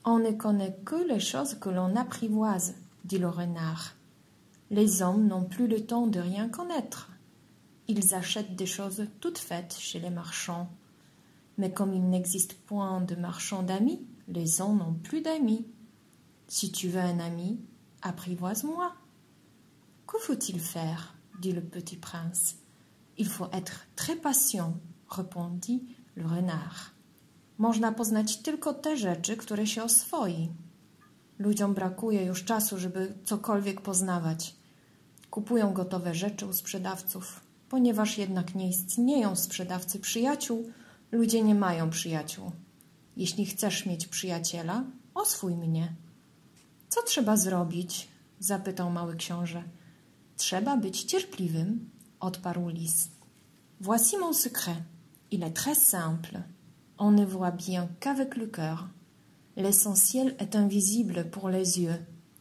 On ne connaît que les choses que l'on apprivoise, dit le renard. Les hommes n'ont plus le temps de rien connaître. Ils achètent des choses toutes faites chez les marchands. Mais comme il n'existe point de marchands d'amis, les gens n'ont plus d'amis. Si tu veux un ami, apprivoise-moi. Que faut-il faire? Dit le petit prince. Il faut être très patient, répondit le renard. Można poznać tylko te rzeczy, które się oswoi. Ludziom brakuje już czasu, żeby cokolwiek poznawać. Kupują gotowe rzeczy u sprzedawców. Ponieważ jednak nie istnieją sprzedawcy przyjaciół, ludzie nie mają przyjaciół. Jeśli chcesz mieć przyjaciela, oswój mnie. Co trzeba zrobić? Zapytał mały książę. Trzeba być cierpliwym, odparł lis. Voici mon secret. Il est très simple. On ne voit bien qu'avec le cœur. L'essentiel est invisible pour les yeux.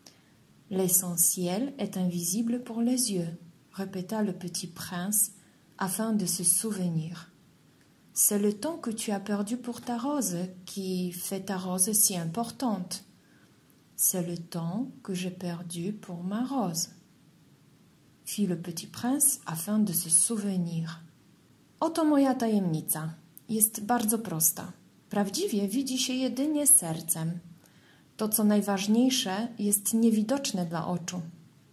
L'essentiel est invisible pour les yeux, répéta le petit prince afin de se souvenir. C'est le temps que tu as perdu pour ta rose qui fait ta rose si importante. C'est le temps que j'ai perdu pour ma rose, fit le petit prince afin de se souvenir. Oto moja tajemnica. Jest bardzo prosta. Prawdziwie widzi się jedynie sercem. To, co najważniejsze, jest niewidoczne dla oczu.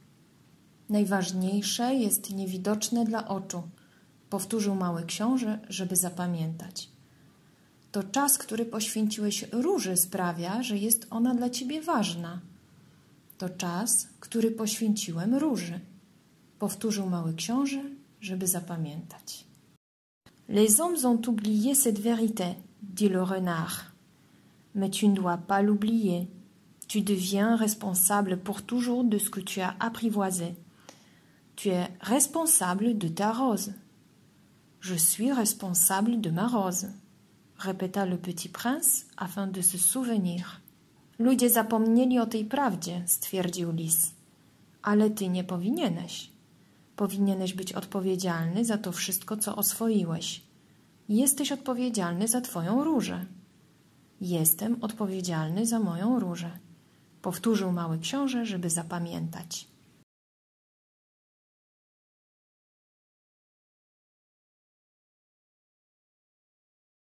Najważniejsze jest niewidoczne dla oczu, powtórzył mały książę, żeby zapamiętać. To czas, który poświęciłeś róży, sprawia, że jest ona dla ciebie ważna. To czas, który poświęciłem róży, powtórzył mały książę, żeby zapamiętać. Les hommes ont oublié cette vérité, dit le renard. Mais tu ne dois pas l'oublier. Tu deviens responsable pour toujours de ce que tu as apprivoisé. Tu es responsable de ta rose. Je suis responsable de ma rose, répéta le petit prince afin de se souvenir. Ludzie zapomnieli o tej prawdzie, stwierdził lis. Ale ty nie powinieneś. Powinieneś być odpowiedzialny za to wszystko, co oswoiłeś. Jesteś odpowiedzialny za twoją różę. Jestem odpowiedzialny za moją różę, powtórzył mały książę, żeby zapamiętać.